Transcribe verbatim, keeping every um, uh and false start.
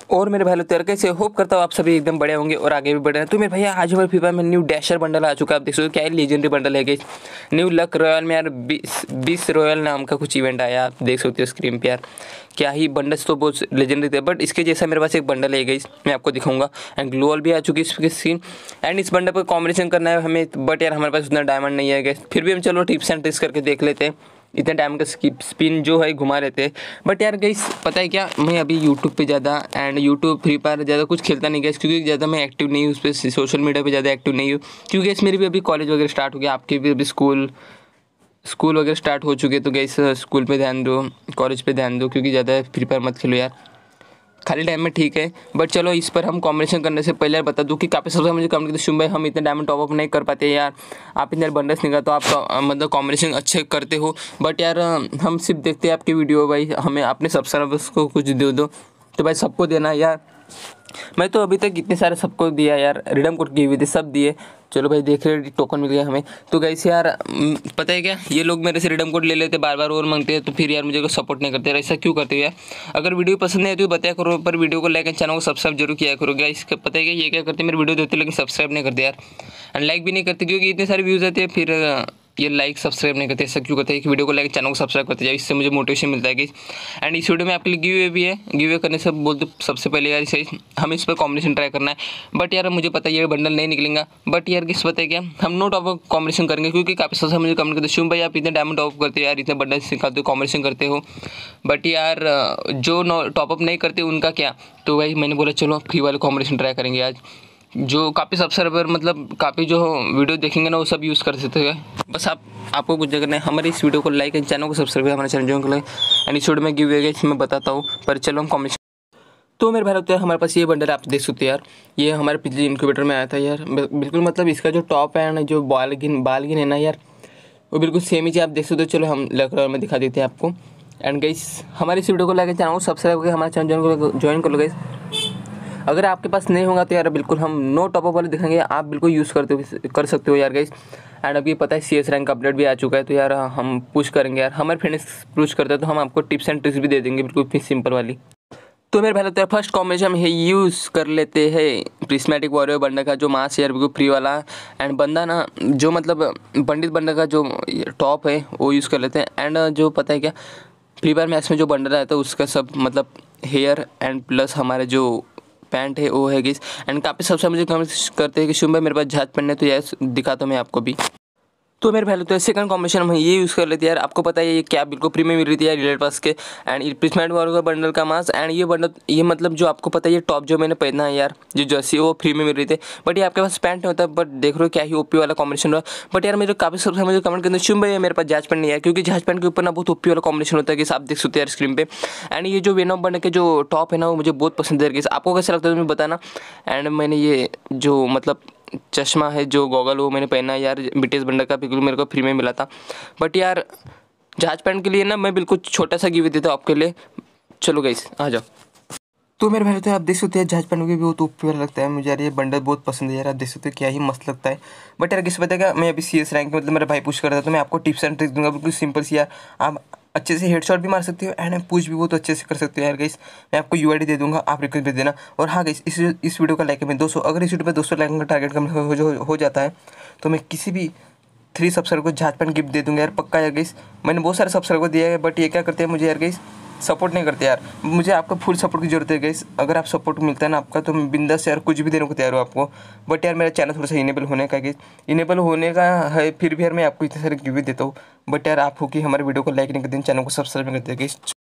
और मेरे भाई लोग तैयार कैसे होप करता हूँ आप सभी एकदम बड़े होंगे और आगे भी बढ़े हैं। तो मेरे भैया आज हमारे फ्री फायर में न्यू डैशर बंडल आ चुका है। आप देख सकते हो क्या है, लीजेंडरी बंडल है गाइस। न्यू लक रॉयल में यार बीस बीस रॉयल नाम का कुछ इवेंट आया, आप देख सकते हो स्क्रीन पे यार। क्या ही बंडल्स तो बहुत लेजेंडरी थे, बट इसके जैसा मेरे पास एक बंडल है गाइस, मैं आपको दिखाऊंगा। एंड ग्लोअल भी आ चुकी है इसकी स्क्रीन। एंड इस बंडल पर कॉम्बिनेशन करना है हमें, बट यार हमारे पास उतना डायमंड नहीं है गाइस। फिर भी हम चलो टिप्स एंड ट्रिक्स करके देख लेते हैं। इतने टाइम का स्किप स्पिन जो है घुमा रहते हैं। बट यार गाइस पता है क्या, मैं अभी यूट्यूब पे ज़्यादा एंड यूट्यूब फ्री फायर ज़्यादा कुछ खेलता नहीं गाइस, क्योंकि ज़्यादा मैं एक्टिव नहीं हूँ उस पर, सोशल मीडिया पे ज़्यादा एक्टिव नहीं हूँ। क्योंकि गाइस मेरी भी अभी कॉलेज वगैरह स्टार्ट हो गया, आपके भी अभी स्कूल स्कूल वगैरह स्टार्ट हो चुके, तो गाइस स्कूल पे ध्यान दो, कॉलेज पे ध्यान दो, क्योंकि ज़्यादा फ्री फायर मत खेलो यार। खाली टाइम में ठीक है, बट चलो इस पर हम कॉम्बिनेशन करने से पहले बता दूं कि काफ़ी सबसे मुझे कमेंट करते शुभ भाई हम इतने डायमंड टॉप अप नहीं कर पाते यार, आप इतने बंडल्स निकाल तो आप मतलब कॉम्बिनेशन अच्छे करते हो। बट यार हम सिर्फ देखते हैं आपकी वीडियो भाई, हमें अपने सब्सक्राइबर्स को कुछ दे दो। तो भाई सबको देना यार, मैं तो अभी तक इतने सारे सबको दिया यार, रिडम कोड किए हुए थे सब दिए। चलो भाई देख रहे टोकन मिल गया हमें। तो गाइस यार पता है क्या, ये लोग मेरे से रिडम कोड ले लेते बार बार और मांगते हैं, तो फिर यार मुझे को सपोर्ट नहीं करते। ऐसा क्यों करते हो यार? अगर वीडियो पसंद नहीं आती तो बताया करो, पर वीडियो को लाइक एंड चैनल को सब्सक्राइब जरूर किया करो गाइस। पता है क्या, ये क्या करते हैं, मेरी वीडियो देते लेकिन सब्सक्राइब नहीं करते यार, एंड लाइक भी नहीं करते, क्योंकि इतने सारे व्यूज़ आते हैं फिर ये लाइक सब्सक्राइब नहीं करते। ऐसा क्यों करते हैं कि वीडियो को लाइक चैनल को सब्सक्राइब करते जाए, इससे मुझे मोटिवेशन मिलता है कि। एंड इस वीडियो में आपके लिए गिव अवे भी है, गिव अवे करने से बोलते सबसे पहले यार सही हमें इस पर कॉम्बिनेशन ट्राई करना है। बट यार मुझे पता है ये बंडल नहीं निकलेगा, बट यार किस पता है क्या, हम नो टॉप कॉम्बिनेशन करेंगे, क्योंकि काफ़ी सारा मुझे कमेंट करते शुभ भाई आप इतने डायमंड टॉप करते हो यार, इतने बंडल सिखाते हो, कॉम्बिनेशन करते हो, बट यार जो टॉपअप नहीं करते उनका क्या। तो भाई मैंने बोला चलो फ्री वाले कॉम्बिनेशन ट्राई करेंगे आज, जो काफ़ी सब्सक्राइबर मतलब काफ़ी जो वीडियो देखेंगे ना वो सब यूज़ कर सकते हैं। बस आप आपको कुछ जगह नहीं, हमारे इस वीडियो को लाइक एंड चैनल को सब्सक्राइब हमारे चैनल जो एंड इस वीडियो में गिव अवे मैं बताता हूँ। पर चलो हम कॉम्बिनेशन। तो मेरे भाई लगता है हमारे पास ये बंडल आप देख सकते हैं यार, ये हमारे पिछले इनक्यूबेटर में आया था यार, बिल्कुल मतलब इसका जो टॉप है ना, जो बालगिन बालगिन है ना यार, वो बिल्कुल सेम ही चीज़ आप देख सकते हो। चलो हम लकड़ा में दिखा देते हैं आपको। एंड गाइस हमारे इस वीडियो को लाइक चैनल को सब्सक्राइब करके हमारे चैनल को ज्वाइन कर लो गाइस। अगर आपके पास नहीं होगा तो यार बिल्कुल हम नो टॉपअप वाले दिखाएंगे, आप बिल्कुल यूज़ करते हो कर सकते हो यार गाइस। एंड अभी पता है सी एस रैंक अपडेट भी आ चुका है, तो यार हम पुश करेंगे यार, हमारे फ्रेंड्स पुश करते हैं तो हम आपको टिप्स एंड ट्रिक्स भी दे देंगे बिल्कुल सिंपल वाली। तो मेरे भाई लगता है फर्स्ट कॉम्बिनेशन हम ये यूज़ कर लेते हैं प्रिस्मेटिक वॉरियर बंडल का, जो मास यार बिल्कुल फ्री वाला। एंड बंदा ना जो मतलब पंडित बंडल का जो टॉप है वो यूज़ कर लेते हैं। एंड जो पता है क्या, फ्री फायर मैच में जो बंडल आया था उसका सब मतलब हेयर एंड प्लस हमारे जो पैंट है वो है गाइस। एंड काफ़ी सबसे मुझे कमेंट करते हैं कि शुभ भाई मेरे पास जहाज पहनने, तो यार दिखाता हूँ मैं आपको भी। तो मेरे भाई तो सेकंड कॉम्बिनेशन हम ये यूज़ कर लेते हैं यार, आपको पता है ये क्या बिल्कुल फ्री में मिल रही थी यार रिलेट पास के। एंड प्रिस्मेंट वालों का बंडल का मास, एंड ये बंडल ये मतलब जो आपको पता है ये टॉप जो मैंने पहना है यार, जो जर्सी वो फ्री में मिल रही थी। बट ये आपके पास पैंट नहीं होता, बट देख रहे हो क्या ही ओपी वाला कॉम्बिनेशन रहा। बट यार मेरे काफ़ी सबसे मुझे कमेंट करते हैं शुभ भाई मेरे पास जहाज पैंट नहीं है, क्योंकि जहाज पैंट के ऊपर ना बहुत ओपी वाला कॉम्बिनेशन होता है कि आप देख सकते हैं यार स्क्रीन पे। एंड ये जो वेनम बंडल के जो टॉप है ना वो मुझे बहुत पसंद है, आपको कैसा लगता है तुम्हें बताना। एंड मैंने ये जो मतलब चश्मा है जो गॉगल वो मैंने पहना है यार बीटीएस बंडल का, बिल्कुल मेरे को फ्री में मिला था। बट यार जहाज पैंट के लिए ना मैं बिल्कुल छोटा सा गिव देता हूँ आपके लिए। चलो गाइस आ जाओ। तो मेरे भाई तो आप देख सकते हैं जहाज पैंट भी बहुत ऊपर लगता है मुझे यार, ये बंडल बहुत पसंद है यार, आप देख सकते हो क्या ही मस्त लगता है। बट यार किस पता है मैं अभी सी एस रैंक मतलब मेरा भाई पुश कर रहा था, तो मैं आपको टिप्स एंड ट्रिक्स दूंगा बिल्कुल सिंपल सी यार, आप अच्छे से हेडशॉट भी मार सकते हो एंड पुश भी बहुत अच्छे से कर सकते हो यार गाइस। मैं आपको यूआईडी दे दूंगा, आप रिक्वेस्ट भेज देना। और हाँ गाइस इस इस वीडियो का लाइक है मैं दो सौ, अगर इस वीडियो पर दो सौ लाइक का टारगेट कम हो, हो, हो जाता है तो मैं किसी भी थ्री सब्सक्राइबर को जहाज पैंट गिफ्ट दे दूंगा यार पक्का यार गाइस। मैंने बहुत सारे सब्सक्राइबर को दिया है, बट ये क्या करते हैं मुझे यार गाइस सपोर्ट नहीं करते यार, मुझे आपका फुल सपोर्ट की जरूरत है गाइस। अगर आप सपोर्ट मिलता है ना आपका तो मैं बिंदास यार कुछ भी देने को तैयार हूँ आपको। बट यार मेरा चैनल थोड़ा सा इनेबल होने का गाइस, इनेबल होने का है, फिर भी यार मैं आपको इतने सारे गिफ्ट देता हूँ। बट यार आप हो कि हमारे वीडियो को लाइक नहीं करते, चैनल को सब्सक्राइब नहीं करते गाइस।